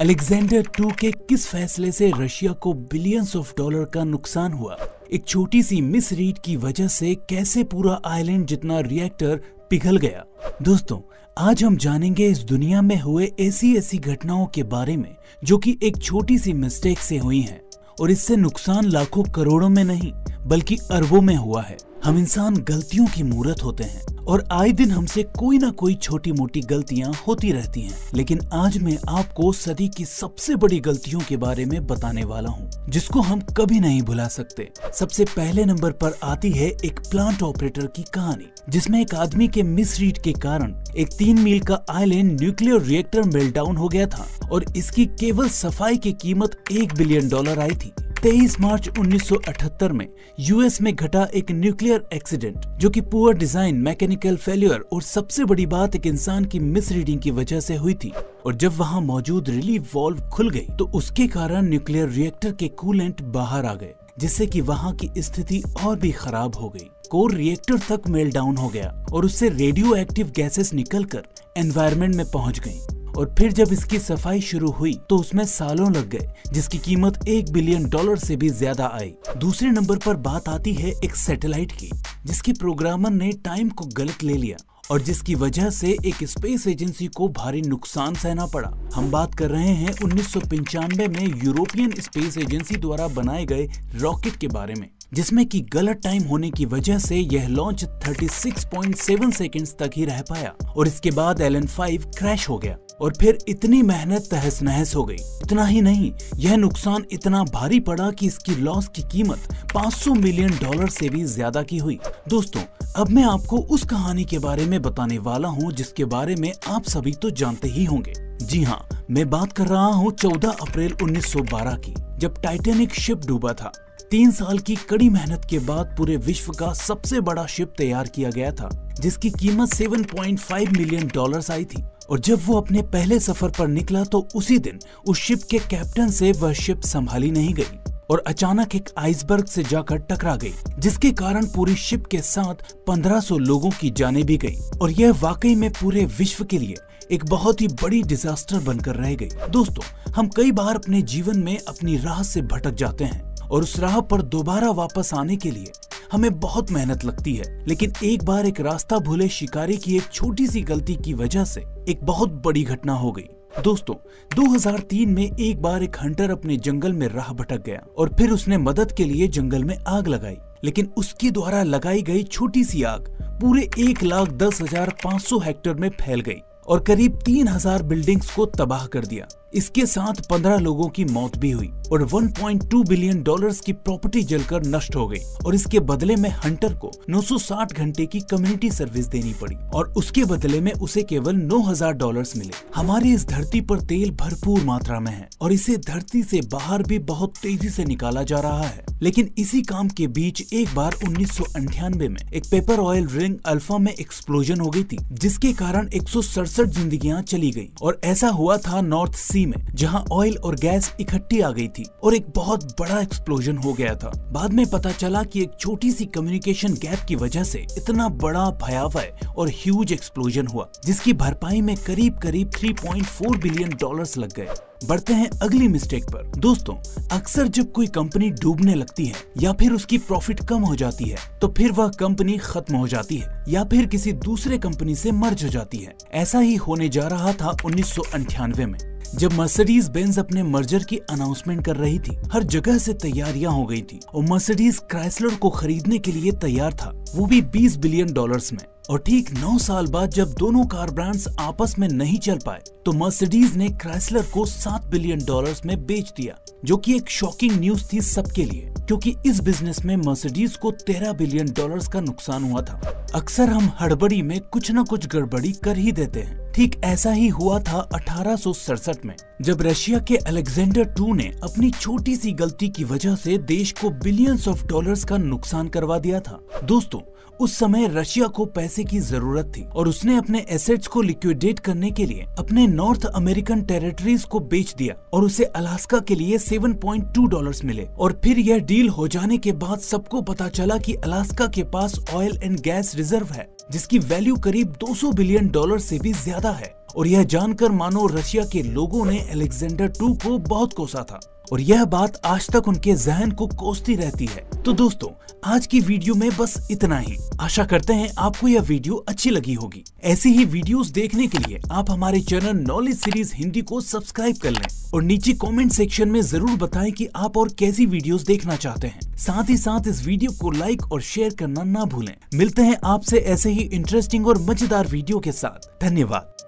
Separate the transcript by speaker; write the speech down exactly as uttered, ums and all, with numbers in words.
Speaker 1: Alexander to के किस फैसले से रशिया को बिलियंस ऑफ डॉलर का नुकसान हुआ? एक छोटी सी मिस रीड की वजह से कैसे पूरा आइलैंड जितना रिएक्टर पिघल गया? दोस्तों, आज हम जानेंगे इस दुनिया में हुए ऐसी ऐसी घटनाओं के बारे में जो कि एक छोटी सी मिस्टेक से हुई हैं और इससे नुकसान लाखों करोड़ों में नहीं बल्कि अरबों में हुआ है। हम इंसान गलतियों की मूरत होते हैं और आए दिन हमसे कोई ना कोई छोटी मोटी गलतियां होती रहती हैं। लेकिन आज मैं आपको सदी की सबसे बड़ी गलतियों के बारे में बताने वाला हूं, जिसको हम कभी नहीं भुला सकते। सबसे पहले नंबर पर आती है एक प्लांट ऑपरेटर की कहानी, जिसमें एक आदमी के मिसरीड के कारण एक तीन मील का आइलैंड न्यूक्लियर रिएक्टर मेल्टडाउन हो गया था और इसकी केवल सफाई की कीमत एक बिलियन डॉलर आई थी। तेईस मार्च उन्नीस सौ अठहत्तर में यूएस में घटा एक न्यूक्लियर एक्सीडेंट, जो कि पुअर डिजाइन, मैकेनिकल फेल्यूर और सबसे बड़ी बात एक इंसान की मिसरीडिंग की वजह से हुई थी। और जब वहां मौजूद रिलीफ वाल्व खुल गई तो उसके कारण न्यूक्लियर रिएक्टर के कूलेंट बाहर आ गए, जिससे कि वहां की स्थिति और भी खराब हो गई। कोर रिएक्टर तक मेल्ट डाउन हो गया और उससे रेडियो एक्टिव गैसेस निकलकर एनवायरनमेंट में पहुंच गईं। और फिर जब इसकी सफाई शुरू हुई तो उसमें सालों लग गए, जिसकी कीमत एक बिलियन डॉलर से भी ज्यादा आई। दूसरे नंबर पर बात आती है एक सैटेलाइट की, जिसकी प्रोग्रामर ने टाइम को गलत ले लिया और जिसकी वजह से एक स्पेस एजेंसी को भारी नुकसान सहना पड़ा। हम बात कर रहे हैं उन्नीस सौ पंचानवे में यूरोपियन स्पेस एजेंसी द्वारा बनाए गए रॉकेट के बारे में, जिसमें कि गलत टाइम होने की वजह से यह लॉन्च छत्तीस पॉइंट सात सेकंड्स तक ही रह पाया और इसके बाद एल एन फाइव क्रैश हो गया और फिर इतनी मेहनत तहस नहस हो गई। इतना ही नहीं, यह नुकसान इतना भारी पड़ा कि इसकी लॉस की कीमत पाँच सौ मिलियन डॉलर से भी ज्यादा की हुई। दोस्तों, अब मैं आपको उस कहानी के बारे में बताने वाला हूँ जिसके बारे में आप सभी तो जानते ही होंगे। जी हाँ, मैं बात कर रहा हूँ चौदह अप्रैल उन्नीस सौ बारह की, जब टाइटैनिक शिप डूबा था। तीन साल की कड़ी मेहनत के बाद पूरे विश्व का सबसे बड़ा शिप तैयार किया गया था, जिसकी कीमत सात पॉइंट पाँच मिलियन डॉलर्स आई थी। और जब वो अपने पहले सफर पर निकला तो उसी दिन उस शिप के कैप्टन से वह शिप संभाली नहीं गई और अचानक एक आइसबर्ग से जाकर टकरा गई, जिसके कारण पूरी शिप के साथ पंद्रह सौ लोगों की जानें भी गई और यह वाकई में पूरे विश्व के लिए एक बहुत ही बड़ी डिजास्टर बनकर रह गई। दोस्तों, हम कई बार अपने जीवन में अपनी राह से भटक जाते हैं और उस राह पर दोबारा वापस आने के लिए हमें बहुत मेहनत लगती है, लेकिन एक बार एक रास्ता भूले शिकारी की एक छोटी सी गलती की वजह से एक बहुत बड़ी घटना हो गई। दोस्तों, दो हज़ार तीन में एक बार एक हंटर अपने जंगल में राह भटक गया और फिर उसने मदद के लिए जंगल में आग लगाई, लेकिन उसके द्वारा लगाई गई छोटी सी आग पूरे एक लाख दस हजार पाँच सौ हेक्टेयर में फैल गई और करीब तीन हजार बिल्डिंग्स को तबाह कर दिया। इसके साथ पंद्रह लोगों की मौत भी हुई और एक पॉइंट दो बिलियन डॉलर्स की प्रॉपर्टी जलकर नष्ट हो गई और इसके बदले में हंटर को नौ सौ साठ घंटे की कम्युनिटी सर्विस देनी पड़ी और उसके बदले में उसे केवल नौ हज़ार डॉलर्स मिले। हमारी इस धरती पर तेल भरपूर मात्रा में है और इसे धरती से बाहर भी बहुत तेजी से निकाला जा रहा है, लेकिन इसी काम के बीच एक बार उन्नीस सौ अंठानवे में एक पेपर ऑयल रिंग अल्फा में एक्सप्लोजन हो गई थी, जिसके कारण एक सौ सड़सठ जिंदगियां चली गई। और ऐसा हुआ था नॉर्थ सी में, जहां ऑयल और गैस इकट्ठी आ गई थी और एक बहुत बड़ा एक्सप्लोजन हो गया था। बाद में पता चला कि एक छोटी सी कम्युनिकेशन गैप की वजह से इतना बड़ा, भयावह और ह्यूज एक्सप्लोजन हुआ, जिसकी भरपाई में करीब करीब तीन पॉइंट चार बिलियन डॉलर्स लग गए। बढ़ते हैं अगली मिस्टेक पर। दोस्तों, अक्सर जब कोई कंपनी डूबने लगती है या फिर उसकी प्रॉफिट कम हो जाती है तो फिर वह कंपनी खत्म हो जाती है या फिर किसी दूसरे कंपनी से मर्ज हो जाती है। ऐसा ही होने जा रहा था उन्नीस सौ अंठानवे में, जब मर्सिडीज बेंज अपने मर्जर की अनाउंसमेंट कर रही थी। हर जगह से तैयारियां हो गई थी और मर्सिडीज क्राइसलर को खरीदने के लिए तैयार था, वो भी बीस बिलियन डॉलर्स में। और ठीक नौ साल बाद जब दोनों कार ब्रांड्स आपस में नहीं चल पाए तो मर्सिडीज ने क्राइसलर को सात बिलियन डॉलर्स में बेच दिया, जो कि एक शॉकिंग न्यूज थी सबके लिए, क्योंकि इस बिजनेस में मर्सिडीज को तेरह बिलियन डॉलर्स का नुकसान हुआ था। अक्सर हम हड़बड़ी में कुछ न कुछ गड़बड़ी कर ही देते हैं। ठीक ऐसा ही हुआ था अठारह सौ सड़सठ में, जब रशिया के अलेक्जेंडर टू ने अपनी छोटी सी गलती की वजह से देश को बिलियंस ऑफ डॉलर्स का नुकसान करवा दिया था। दोस्तों, उस समय रशिया को पैसे की जरूरत थी और उसने अपने एसेट्स को लिक्विडेट करने के लिए अपने नॉर्थ अमेरिकन टेरिटरीज को बेच दिया और उसे अलास्का के लिए सात पॉइंट दो डॉलर्स मिले। और फिर यह डील हो जाने के बाद सबको पता चला कि अलास्का के पास ऑयल एंड गैस रिजर्व है, जिसकी वैल्यू करीब दो सौ बिलियन डॉलर से भी ज्यादा है और यह जानकर मानो रशिया के लोगों ने अलेक्जेंडर टू को बहुत कोसा था और यह बात आज तक उनके जहन को कोसती रहती है। तो दोस्तों, आज की वीडियो में बस इतना ही। आशा करते हैं आपको यह वीडियो अच्छी लगी होगी। ऐसी ही वीडियोस देखने के लिए आप हमारे चैनल नॉलेज सीरीज हिंदी को सब्सक्राइब कर लें और नीचे कमेंट सेक्शन में जरूर बताएं कि आप और कैसी वीडियोस देखना चाहते हैं। साथ ही साथ इस वीडियो को लाइक और शेयर करना ना भूलें। मिलते हैं आपसे ऐसे ही इंटरेस्टिंग और मजेदार वीडियो के साथ। धन्यवाद।